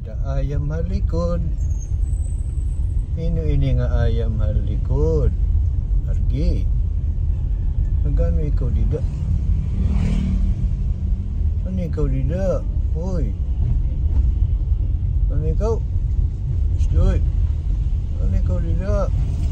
Tidak ayam halikod. Ini nga ayam halikod. Argi. Nagano ikaw dida? Ano ikaw dida? Hoy. Ano ikaw? Stoy. Ano ikaw dida?